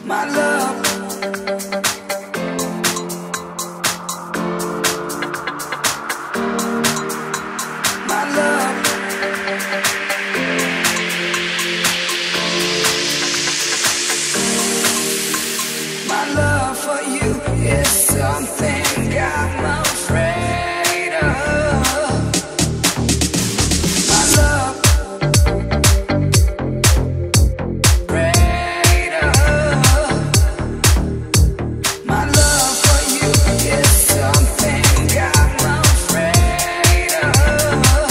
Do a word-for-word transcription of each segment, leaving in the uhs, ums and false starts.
my love. My love. My love for you is something I'm afraid of. My love, afraid of. My love for you is something I'm afraid of.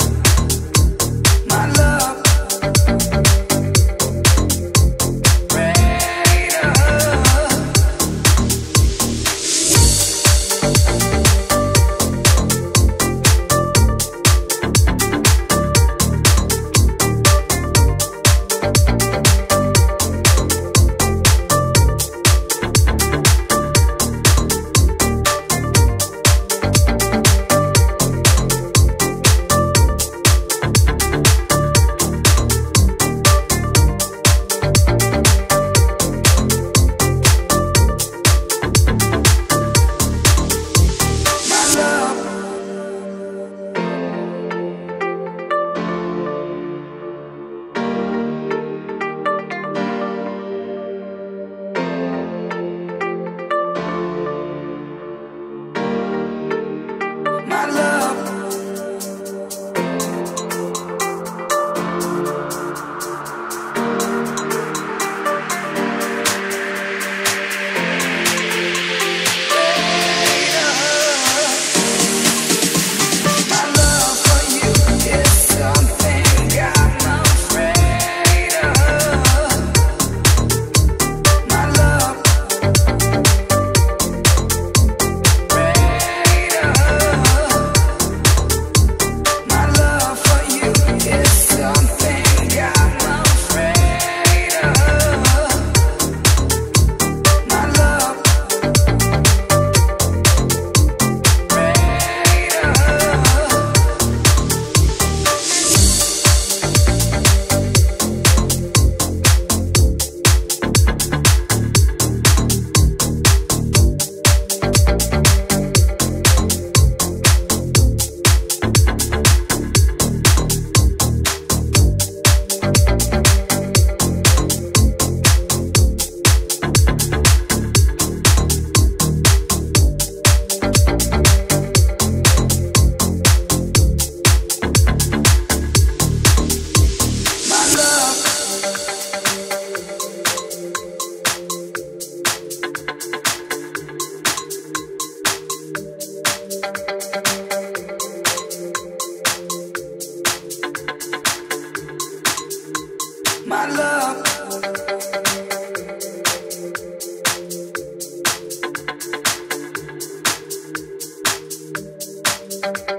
My love, afraid of. My love, my love for you is something I'm afraid of. My love, afraid of. My love for you is something I'm afraid of. My love, afraid of. My love.